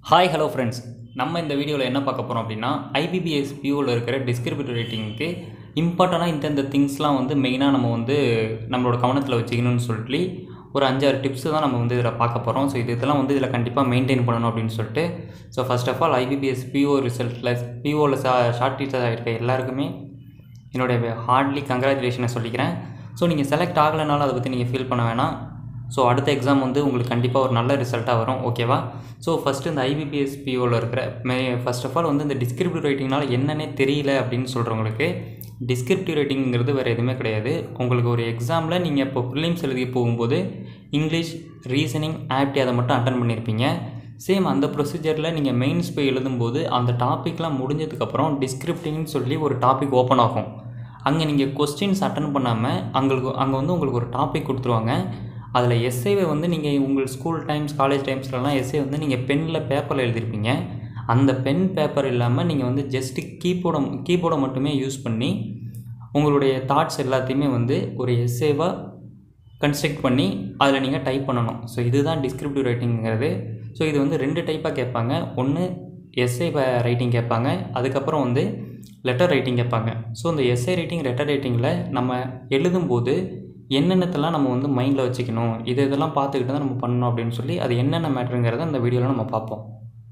Hi hello friends, நம்ம இந்த வீடியோவில் என்ன பார்க்க போகிறோம் அப்படின்னா ஐபிபிஎஸ் பியூவில் இருக்கிற டிஸ்கிரிப்டிவ் ரைட்டிங்க்கு இம்பார்ட்டண்டாக இந்த திங்ஸ்லாம் மெயினாக நம்ம நம்மளோட கவனத்தில் வச்சுக்கணும்னு சொல்லி ஒரு 5-6 டிப்ஸு தான் நம்ம இதில் பார்க்க போகிறோம். ஸோ இதெல்லாம் இதில் கண்டிப்பாக மெயின்டைன் பண்ணணும் அப்படின்னு சொல்லிட்டு. So first of all IBPS PO ரிசல்ட்டில் பிஓவில் ஷார்ட் டீச்சர் ஆகிருக்க எல்லாருக்குமே என்னுடைய ஹார்ட்லி கங்க்ராச்சுலேஷனை சொல்லிக்கிறேன். ஸோ நீங்கள் செலக்ட் ஆகலைனாலும் அதை பற்றி நீங்கள் ஃபீல் பண்ண வேணாம். ஸோ அடுத்த எக்ஸாம் உங்களுக்கு கண்டிப்பாக ஒரு நல்ல ரிசல்ட்டாக வரும், ஓகேவா? ஸோ ஃபஸ்ட்டு இந்த ஐபிபிஎஸ் பிஓவில் இருக்கிற ஃபர்ஸ்ட் ஆஃப் ஆல் இந்த டிஸ்கிரிப்டிவ் ரைட்டிங்னால் என்னன்னே தெரியல அப்படின்னு சொல்கிறவங்களுக்கு டிஸ்கிரிப்டிவ் ரைட்டிங்கிறது வேறு எதுவுமே கிடையாது. உங்களுக்கு ஒரு எக்ஸாமில் நீங்கள் இப்போ ப்ரிலிம்ஸ் எழுதி போகும்போது இங்கிலீஷ், ரீசனிங், ஆப்டி அதை மட்டும் அட்டன் பண்ணியிருப்பீங்க. சேம் அந்த ப்ரொசீஜரில் நீங்கள் மெயின்ஸ் போய் எழுதும்போது அந்த டாப்பிக்லாம் முடிஞ்சதுக்கப்புறம் டிஸ்கிரிப்டிவ்னு சொல்லி ஒரு டாபிக் ஓப்பன் ஆகும். அங்கே நீங்கள் கொஸ்டின்ஸ் அட்டன் பண்ணாமல் அங்கே உங்களுக்கு ஒரு டாபிக் கொடுத்துருவாங்க. அதில் எஸ்ஏவை நீங்கள் உங்கள் ஸ்கூல் டைம்ஸ், காலேஜ் டைம்ஸ்லலாம் எஸ்ஏ நீங்கள் பெனில் பேப்பரில் எழுதியிருப்பீங்க. அந்த பென் பேப்பர் இல்லாமல் நீங்கள் ஜஸ்ட்டு கீபோர்டை மட்டுமே யூஸ் பண்ணி உங்களுடைய தாட்ஸ் எல்லாத்தையுமே ஒரு எஸ்ஏவாக கன்ஸ்ட்ரக்ட் பண்ணி அதில் நீங்கள் டைப் பண்ணணும். ஸோ இதுதான் டிஸ்கிரிப்டிவ் ரைட்டிங்கிறது. ஸோ இது 2 டைப்பாக கேட்பாங்க. ஒன்று எஸ்ஏ ரைட்டிங் கேட்பாங்க, அதுக்கப்புறம் லெட்டர் ரைட்டிங் கேட்பாங்க. ஸோ இந்த எஸ்ஏ ரைட்டிங், லெட்டர் ரைட்டிங்கில் நம்ம எழுதும்போது என்னென்னத்தெல்லாம் நம்ம மைண்டில் வச்சுக்கணும், இதெல்லாம் பார்த்துக்கிட்டு தான் நம்ம பண்ணணும் அப்படின்னு சொல்லி அது என்னென்ன மேட்டருங்கிறத இந்த வீடியோவில் நம்ம பார்ப்போம்.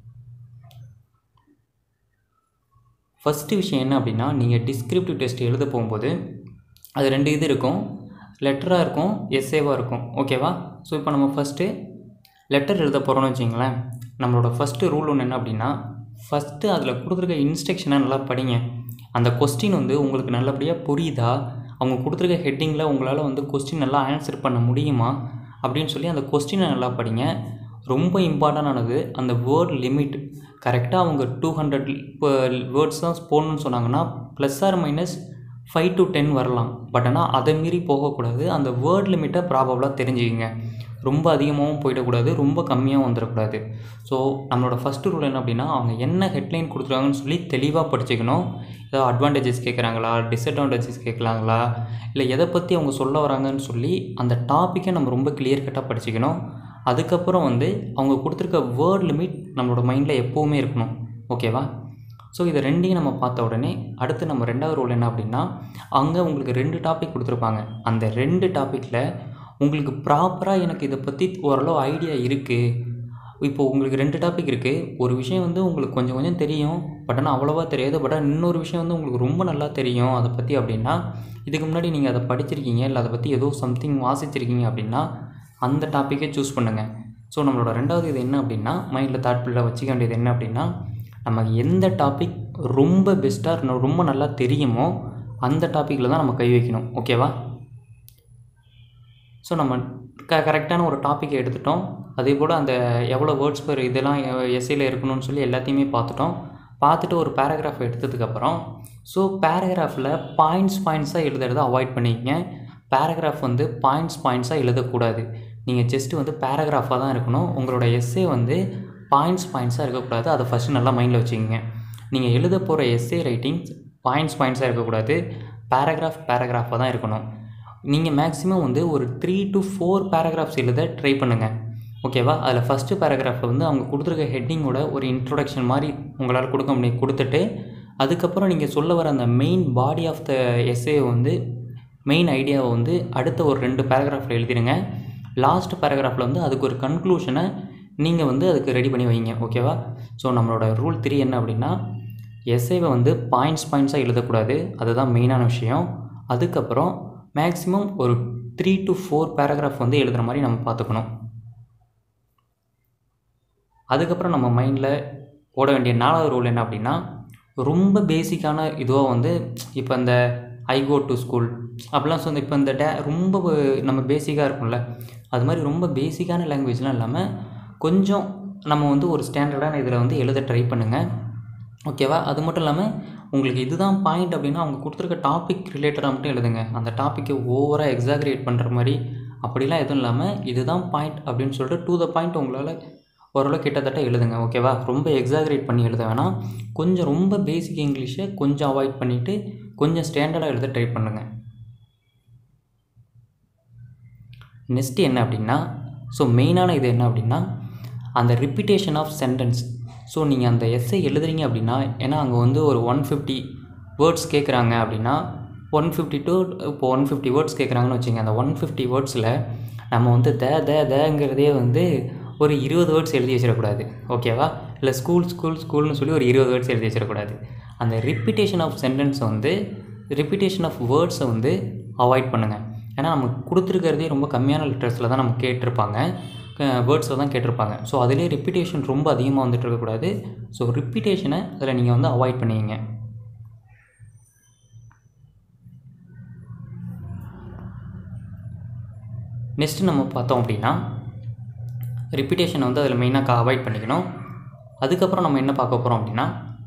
ஃபஸ்ட்டு விஷயம் என்ன அப்படின்னா, நீங்கள் டிஸ்கிரிப்டிவ் டெஸ்ட் எழுத போகும்போது அது 2 இது இருக்கும், லெட்டராக இருக்கும், எஸ்ஏவாக இருக்கும், ஓகேவா? ஸோ இப்போ நம்ம ஃபஸ்ட்டு லெட்டர் எழுத போகிறோம்னு வச்சிங்களேன். நம்மளோட ஃபஸ்ட்டு ரூல் ஒன்று என்ன அப்படின்னா, ஃபஸ்ட்டு அதில் கொடுத்துருக்க இன்ஸ்ட்ரக்ஷனை நல்லா படிங்க. அந்த கொஸ்டின் உங்களுக்கு நல்லபடியாக புரியுதா, அவங்க கொடுத்துருக்க ஹெட்டிங்கில் உங்களால் கொஸ்டின் நல்லா ஆன்சர் பண்ண முடியுமா அப்படின்னு சொல்லி அந்த கொஸ்டினை நல்லா படிங்க. ரொம்ப இம்பார்ட்டண்டானது அந்த வேர்ட் லிமிட். கரெக்டாக அவங்க 200 வேர்ட்ஸ் தான் போடணும்னு சொன்னாங்கன்னா +or-5 to 10 வரலாம். பட் ஆனால் அதை மீறி போகக்கூடாது. அந்த வேர்ட் லிமிட்டை ப்ராபபிளாக தெரிஞ்சுக்கிங்க. ரொம்ப அதிகமாகவும் போயிடக்கூடாது, ரொம்ப கம்மியாகவும் வந்துடக்கூடாது. ஸோ நம்மளோட ஃபஸ்ட்டு ரூல் என்ன அப்படின்னா, அவங்க என்ன ஹெட்லைன் கொடுத்துருக்காங்கன்னு சொல்லி தெளிவாக படிச்சுக்கணும். ஏதாவது அட்வான்டேஜஸ் கேட்குறாங்களா, டிஸ்அட்வான்டேஜஸ் கேட்கலாங்களா, இல்லை எதை பற்றி அவங்க சொல்ல வராங்கன்னு சொல்லி அந்த டாப்பிக்கை நம்ம ரொம்ப கிளியர் கட்டாக படிச்சுக்கணும். அதுக்கப்புறம் அவங்க கொடுத்துருக்க வேர்ட் லிமிட் நம்மளோட மைண்டில் எப்போவுமே இருக்கணும், ஓகேவா? ஸோ இதை 2ஐயும் நம்ம பார்த்த உடனே அடுத்து நம்ம 2வது ரூல் என்ன அப்படின்னா, அங்கே உங்களுக்கு 2 டாபிக் கொடுத்துருப்பாங்க. அந்த 2 டாப்பிக்கில் உங்களுக்கு ப்ராப்பராக எனக்கு இதை பற்றி ஓரளவு ஐடியா இருக்குது. இப்போது உங்களுக்கு 2 டாபிக் இருக்குது. ஒரு விஷயம் உங்களுக்கு கொஞ்சம் தெரியும், பட் ஆனால் அவ்வளோவா தெரியாது. பட் ஆனால் இன்னொரு விஷயம் உங்களுக்கு ரொம்ப நல்லா தெரியும் அதை பற்றி அப்படின்னா, இதுக்கு முன்னாடி நீங்கள் அதை படிச்சிருக்கீங்க, இல்லை அதை பற்றி ஏதோ சம்திங் வாசிச்சிருக்கீங்க அப்படின்னா அந்த டாப்பிக்கை சூஸ் பண்ணுங்கள். ஸோ நம்மளோட 2வது இது என்ன அப்படின்னா, மைண்டில் தாட்ஃபுல்லாக வச்சுக்க வேண்டியது என்ன அப்படின்னா, நமக்கு எந்த டாபிக் ரொம்ப பெஸ்ட்டாக ரொம்ப நல்லா தெரியுமோ அந்த டாப்பிக்கில் தான் நம்ம கை வைக்கணும், ஓகேவா? ஸோ நம்ம கரெக்டான ஒரு டாப்பிக்கை எடுத்துட்டோம். அதே போல் அந்த எவ்வளோ வேர்ட்ஸ் பெர் இதெல்லாம் எஸ்ஏயில் இருக்கணும்னு சொல்லி எல்லாத்தையுமே பார்த்துட்டு ஒரு பேராகிராஃப் எடுத்ததுக்கப்புறம், ஸோ பேராகிராஃபில் பாயிண்ட்ஸாக எழுதுறதை அவாய்ட் பண்ணிக்கங்க. பேராகிராஃப் பாயிண்ட்ஸாக எழுதக்கூடாது. நீங்கள் ஜஸ்ட்டு பேராகிராஃபாக தான் இருக்கணும். உங்களோட எஸ்ஏ பாயிண்ட்ஸாக இருக்கக்கூடாது. அதை ஃபஸ்ட்டு நல்லா மைண்டில் வச்சுக்கோங்க. நீங்கள் எழுத போகிற எஸ்ஏ ரைட்டிங்ஸ் பாயிண்ட்ஸாக இருக்கக்கூடாது, பேராகிராஃபாக தான் இருக்கணும். நீங்கள் மேக்ஸிமம் ஒரு 3 to 4 பேராகிராஃப்ஸ் எழுத ட்ரை பண்ணுங்கள், ஓகேவா? அதில் ஃபஸ்ட்டு பேராகிராஃபில் அவங்க கொடுத்துருக்க ஹெட்டிங்கோட ஒரு இன்ட்ரொடக்ஷன் மாதிரி உங்களால் கொடுத்துட்டு, அதுக்கப்புறம் நீங்கள் சொல்ல வர அந்த main body of the essay main ஐடியாவை அடுத்த ஒரு 2 பேராகிராஃபில் எழுதிடுங்க. லாஸ்ட் பேராகிராஃபில் அதுக்கு ஒரு கன்க்ளூஷனை நீங்கள் அதுக்கு ரெடி பண்ணி வைங்க, ஓகேவா? ஸோ நம்மளோட ரூல் 3 என்ன அப்படின்னா, எஸ்ஏவை பாயிண்ட்ஸாக எழுதக்கூடாது, அதுதான் மெயினான விஷயம். அதுக்கப்புறம் மேக்ஸிமம் ஒரு 3 to 4 பேராகிராஃப் எழுதுகிற மாதிரி நம்ம பார்த்துக்கணும். அதுக்கப்புறம் நம்ம மைண்டில் ஓட வேண்டிய 4வது ரூல் என்ன அப்படின்னா, ரொம்ப பேசிக்கான இதுவாக இப்போ இந்த ஐ கோ டு ஸ்கூல் அப்படிலாம் இப்போ இந்த ரொம்ப நம்ம பேசிக்காக இருக்கும்ல, அது மாதிரி ரொம்ப பேசிக்கான லாங்குவேஜ்லாம் இல்லாமல் கொஞ்சம் நம்ம ஒரு ஸ்டாண்டர்டான இதில் எழுத ட்ரை பண்ணுங்கள், ஓகேவா? அது மட்டும் இல்லாமல் உங்களுக்கு இதுதான் பாயிண்ட் அப்படின்னா அவங்க கொடுத்துருக்க டாபிக் ரிலேட்டடாக மட்டும் எழுதுங்க. அந்த டாப்பிக்கை ஓவராக எக்ஸாக்ரேட் பண்ணுற மாதிரி அப்படிலாம் எதுவும் இல்லாமல் இதுதான் பாயிண்ட் அப்படின்னு சொல்லிட்டு டு த பாயிண்ட் உங்களால் ஓரளவு கிட்டத்தட்ட எழுதுங்க, ஓகேவா? ரொம்ப எக்ஸாக்ரேட் பண்ணி எழுத வேணாம். கொஞ்சம் ரொம்ப பேசிக் இங்கிலீஷை கொஞ்சம் அவாய்ட் பண்ணிவிட்டு கொஞ்சம் ஸ்டாண்டர்டாக எழுத ட்ரை பண்ணுங்கள். நெக்ஸ்ட்டு என்ன அப்படின்னா, ஸோ மெயினான இது என்ன அப்படின்னா, அந்த ரிப்பீட்டேஷன் ஆஃப் சென்டென்ஸ் ஸோ நீங்கள் அந்த எஸ்ஸே எழுதுறீங்க அப்படின்னா, ஏன்னா அங்கே வந்து ஒரு 150 வேர்ட்ஸ் கேட்குறாங்க அப்படின்னா 150 டு இப்போ 150 வேர்ட்ஸ் கேட்குறாங்கன்னு வச்சுங்க. அந்த 150 வேர்ட்ஸில் நம்ம வந்து தேங்கிறதே வந்து ஒரு 20 வேர்ட்ஸ் எழுதி வச்சிடக்கூடாது. ஓகேவா? இல்லை ஸ்கூல்னு சொல்லி ஒரு 20 வேர்ட்ஸ் எழுதி வச்சிடக்கூடாது. அந்த ரிப்பீட்டேஷன் ஆஃப் சென்டென்ஸை வந்து ரிப்பீட்டேஷன் ஆஃப் வேர்ட்ஸை வந்து அவாய்ட் பண்ணுங்கள். ஏன்னா நமக்கு கொடுத்துருக்கிறதே ரொம்ப கம்மியான லெட்டர்ஸில் தான் நம்ம கேட்டிருப்பாங்க, வேர்ட்ஸில் தான் கேட்டிருப்பாங்க. ஸோ அதிலே ரிப்பீட்டேஷன் ரொம்ப அதிகமாக வந்துட்டு இருக்கக்கூடாது. ஸோ ரிப்பீட்டேஷனை அதில் நீங்கள் வந்து அவாய்ட் பண்ணிங்க. நெக்ஸ்ட்டு நம்ம பார்த்தோம் அப்படின்னா ரிப்பீட்டேஷனை வந்து அதில் மெயினாக அவாய்ட் பண்ணிக்கணும். அதுக்கப்புறம் நம்ம என்ன பார்க்க போகிறோம் அப்படின்னா,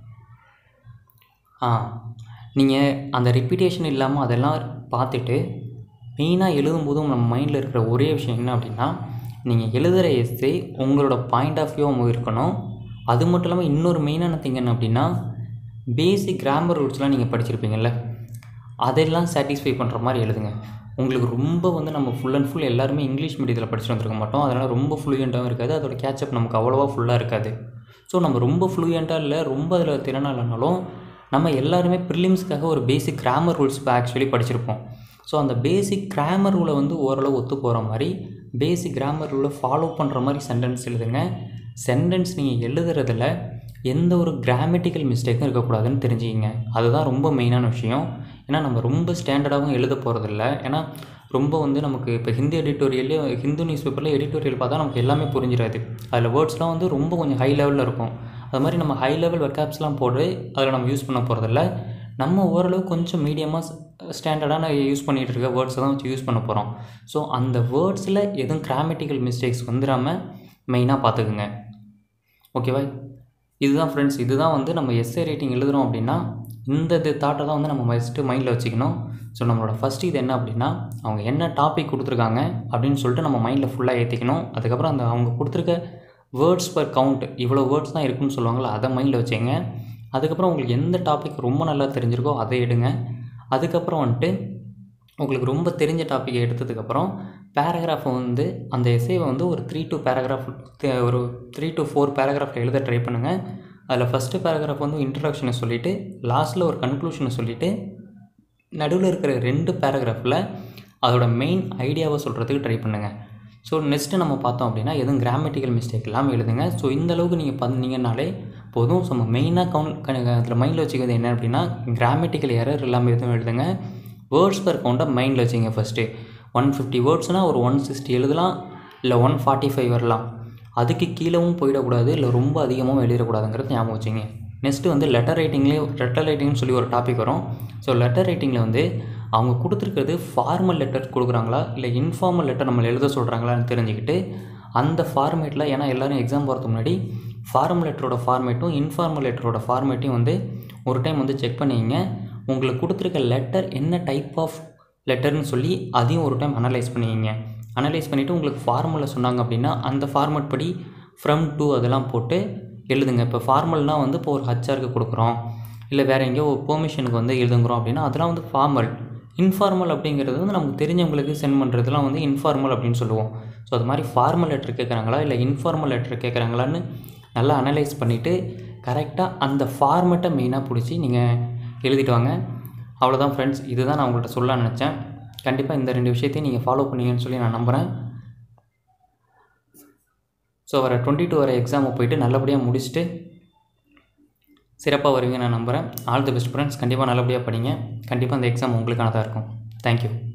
நீங்கள் அந்த ரிப்பீட்டேஷன் இல்லாமல் அதெல்லாம் பார்த்துட்டு மெயினாக எழுதும்போதும் நம்ம மைண்டில் இருக்கிற ஒரே விஷயம் என்ன அப்படின்னா, நீங்கள் எழுதுகிற எஸ்ஸே உங்களோட பாயிண்ட் ஆஃப் வியூவாக இருக்கணும். அது மட்டும் இல்லாமல் இன்னொரு மெயினான திங் என்ன அப்படின்னா, பேசிக் கிராமர் ரூல்ஸ்லாம் நீங்கள் படிச்சிருப்பீங்கள்ல, அதெல்லாம் சாட்டிஸ்ஃபை பண்ணுற மாதிரி எழுதுங்க. உங்களுக்கு ரொம்ப வந்து நம்ம ஃபுல் அண்ட் ஃபுல் எல்லாருமே இங்கிலீஷ் மீடியத்தில் படிச்சுட்டு வந்திருக்க மாட்டோம். அதனால் ரொம்ப ஃப்ளூயண்ட்டாகவும் இருக்காது, அதோட கேட்சப் நமக்கு அவ்வளோவா ஃபுல்லாக இருக்காது. ஸோ நம்ம ரொம்ப ஃப்ளூயண்ட்டாக இல்லை, ரொம்ப அதில் திறனாக இல்லைனாலும் நம்ம எல்லாருமே ப்ரிலிம்ஸ்க்காக ஒரு பேசிக் கிராமர் ரூல்ஸ் இப்போ ஆக்சுவலி படிச்சிருப்போம். ஸோ அந்த பேசிக் கிராமர் ரூலை வந்து ஓரளவு ஒத்து போகிற மாதிரி பேசிக் கிராமர் ரூலை ஃபாலோ பண்ணுற மாதிரி சென்டென்ஸ் எழுதுங்க. சென்டென்ஸ் நீங்கள் எழுதுறதில் எந்த ஒரு கிராமட்டிக்கல் மிஸ்டேக்கும் இருக்கக்கூடாதுன்னு தெரிஞ்சுக்கிங்க. அதுதான் ரொம்ப மெயினான விஷயம். ஏன்னா நம்ம ரொம்ப ஸ்டாண்டர்டாகவும் எழுத போகிறதில்ல. ஏன்னா ரொம்ப வந்து நமக்கு இப்போ ஹிந்தி எடிட்டோரியல்லே, ஹிந்து நியூஸ் பேப்பரில் எடிட்டோரியல் பார்த்தா நமக்கு எல்லாமே புரிஞ்சிடாது. அதில் வேர்ட்ஸ்லாம் வந்து ரொம்ப கொஞ்சம் ஹை லெவலில் இருக்கும். அது மாதிரி நம்ம ஹை லெவல் வெர்காப்ஸ்லாம் போட்டு அதில் நம்ம யூஸ் பண்ண போகிறதில்ல. நம்ம ஓரளவு கொஞ்சம் மீடியமாக ஸ்டாண்டர்டான யூஸ் பண்ணிகிட்டு இருக்க வேர்ட்ஸை தான் வச்சு யூஸ் பண்ண போகிறோம். ஸோ அந்த வேர்ட்ஸில் எதுவும் கிராமட்டிக்கல் மிஸ்டேக்ஸ் வந்துடாமல் மெயினாக பார்த்துக்குங்க. ஓகேவா? இதுதான் ஃப்ரெண்ட்ஸ், இதுதான் வந்து நம்ம எஸ்ஏ ரைட்டிங் எழுதுகிறோம் அப்படின்னா இந்த தாட்டை தான் வந்து நம்ம ஃபஸ்ட்டு மைண்டில் வச்சுக்கணும். ஸோ நம்மளோட ஃபஸ்ட்டு இது என்ன அப்படின்னா, அவங்க என்ன டாபிக் கொடுத்துருக்காங்க அப்படின்னு சொல்லிட்டு நம்ம மைண்டில் ஃபுல்லாக ஏற்றிக்கணும். அதுக்கப்புறம் அந்த அவங்க கொடுத்துருக்க வேர்ட்ஸ் பர் கவுண்ட் இவ்வளோ வேர்ட்ஸ் தான் இருக்குன்னு சொல்லுவாங்களோ அதை மைண்டில் வச்சுங்க. அதுக்கப்புறம் உங்களுக்கு எந்த டாபிக் ரொம்ப நல்லா தெரிஞ்சிருக்கோ அதை எடுங்க. அதுக்கப்புறம் வந்துட்டு உங்களுக்கு ரொம்ப தெரிஞ்ச டாப்பிக்கை எடுத்ததுக்கப்புறம் பேராகிராஃபை வந்து அந்த எஸ்ஏவை வந்து ஒரு 3 to 4 பேராகிராஃபில் எழுத ட்ரை பண்ணுங்கள். அதில் ஃபஸ்ட்டு பேராகிராஃப் வந்து இன்ட்ரடக்ஷனை சொல்லிவிட்டு லாஸ்ட்டில் ஒரு கன்க்ளூஷனை சொல்லிவிட்டு நடுவில் இருக்கிற 2 பேராகிராஃபில் அதோட மெயின் ஐடியாவை சொல்கிறதுக்கு ட்ரை பண்ணுங்கள். ஸோ நெக்ஸ்ட்டு நம்ம பார்த்தோம் அப்படின்னா எதுவும் கிராமட்டிக்கல் மிஸ்டேக் இல்லாமல் எழுதுங்க. ஸோ இந்தளவுக்கு நீங்கள் பண்ணீங்கன்னாலே போதும். ஸோ நம்ம மெயினாக அதில் மைண்டில் வச்சுக்கிறது என்ன அப்படின்னா, கிராமட்டிக்கல் எரர் இல்லாமல் எதுவும் எழுதுங்க. வேர்ட்ஸ் பர் கவுண்டை மைண்டில் வச்சுங்க. ஃபஸ்ட்டு 150 வேர்ட்ஸ்னால் ஒரு 160 எழுதலாம், இல்லை 145 வரலாம். அதுக்கு கீழவும் போயிடக்கூடாது, இல்லை ரொம்ப அதிகமாகவும் எழுதிடக்கூடாதுங்கிறது ஞாபகம் வச்சுங்க. நெக்ஸ்ட்டு வந்து லெட்டர் ரைட்டிங்னு சொல்லி ஒரு டாபிக் வரும். ஸோ லெட்டர் ரைட்டிங்கில் வந்து அவங்க கொடுத்துருக்கிறது ஃபார்மல் லெட்டர் கொடுக்குறாங்களா இல்லை இன்ஃபார்மல் லெட்டர் நம்மளை எழுத சொல்கிறாங்களான்னு தெரிஞ்சுக்கிட்டு அந்த ஃபார்மேட்டில், ஏன்னா எல்லோரும் எக்ஸாம் போகிறதுக்கு முன்னாடி ஃபார்மல் லெட்டரோட ஃபார்மேட்டும் இன்ஃபார்மல் லெட்டரோட ஃபார்மேட்டையும் வந்து ஒரு டைம் வந்து செக் பண்ணிங்க. உங்களுக்கு கொடுத்துருக்க லெட்டர் என்ன டைப் ஆஃப் லெட்டர்னு சொல்லி அதையும் ஒரு டைம் அனலைஸ் பண்ணிக்கிங்க. அனலைஸ் பண்ணிவிட்டு உங்களுக்கு ஃபார்மலில் சொன்னாங்க அப்படின்னா அந்த ஃபார்மேட் படி ஃப்ரம் டு அதெல்லாம் போட்டு எழுதுங்க. இப்போ ஃபார்மல்னால் வந்து இப்போ ஒரு ஹச்ஆருக்கு கொடுக்குறோம், இல்லை வேறு எங்கேயோ ஒரு பெர்மிஷனுக்கு வந்து எழுதுங்கிறோம் அப்படின்னா அதெல்லாம் வந்து ஃபார்மல். இன்ஃபார்மல் அப்படிங்கிறது வந்து நமக்கு தெரிஞ்சவங்களுக்கு சென்ட் பண்ணுறதுலாம் வந்து இன்ஃபார்மல் அப்படின்னு சொல்லுவோம். ஸோ அது மாதிரி ஃபார்மல் லெட்டர் கேட்குறாங்களா இல்லை இன்ஃபார்மல் லெட்டர் கேட்குறாங்களான்னு நல்லா அனலைஸ் பண்ணிவிட்டு கரெக்டாக அந்த ஃபார்மேட்டை மெயினாக பிடிச்சி நீங்கள் எழுதிட்டு வாங்க. அவ்வளோதான் ஃப்ரெண்ட்ஸ், இதுதான் நான் உங்கள்கிட்ட சொல்ல நினச்சேன். கண்டிப்பாக இந்த 2 விஷயத்தையும் நீங்கள் ஃபாலோ பண்ணீங்கன்னு சொல்லி நான் நம்புகிறேன். ஸோ வர 22 வர எக்ஸாமை போயிட்டு நல்லபடியாக முடிச்சுட்டு சிறப்பாக வருவீங்க நான் நம்புகிறேன். All the best friends. கண்டிப்பாக நல்லபடியாக படிங்க. கண்டிப்பாக அந்த எக்ஸாம் உங்களுக்கானதாக இருக்கும். தேங்க்யூ.